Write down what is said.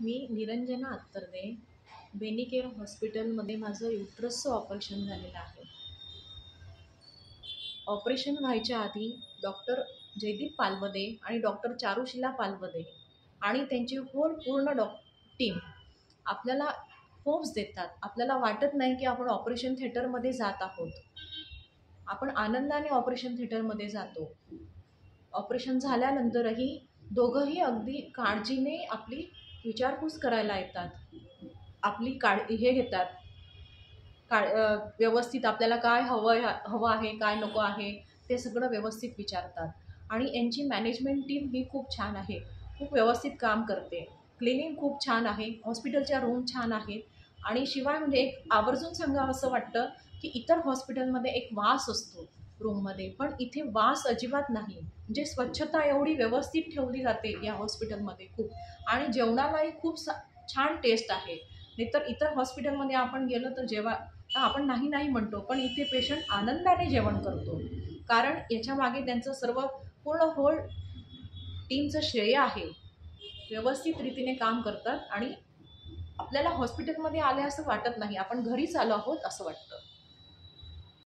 मी निरंजना अत्तरदे. बेनिकेअर हॉस्पिटलमध्ये माझं युट्रसचं ऑपरेशन झालेलं आहे. ऑपरेशन व्हायच्या आधी डॉक्टर जयदीप पालवदे आणि डॉक्टर चारुशिला पालवदे आणि त्यांची पूर्ण टीम आपल्याला होप्स देतात. आपल्याला वाटत नाही की आपण ऑपरेशन थिएटरमध्ये जात आहोत. आपण आनंदाने ऑपरेशन थिएटरमध्ये जातो. ऑपरेशन झाल्यानंतरही दोघंही अगदी काळजीने आपली विचारपूस करायला येतात. आपली हे घेतात, व्यवस्थित आपल्याला काय हवं आहे, काय नको आहे, ते सगळं व्यवस्थित विचारतात. आणि यांची मॅनेजमेंट टीम ही खूप छान आहे, खूप व्यवस्थित काम करते. क्लिनिंग खूप छान आहे, हॉस्पिटलच्या रूम छान आहेत. आणि शिवाय म्हणजे एक आवर्जून सांगावं असं वाटतं की इतर हॉस्पिटलमध्ये एक वास असतो रूममध्ये, पण इथे वास अजिबात नाही. म्हणजे स्वच्छता एवढी व्यवस्थित ठेवली जाते या हॉस्पिटलमध्ये खूप. आणि जेवणालाही खूप छान टेस्ट आहे. नाहीतर इतर हॉस्पिटलमध्ये आपण गेलो तर आपण नाही नाही म्हणतो, पण इथे पेशंट आनंदाने जेवण करतो. कारण याच्या मागे त्यांचं पूर्ण होल टीमचं श्रेय आहे. व्यवस्थित रीतीने काम करतात आणि आपल्याला हॉस्पिटलमध्ये आले असं वाटत नाही, आपण घरीच आलो आहोत असं वाटतं.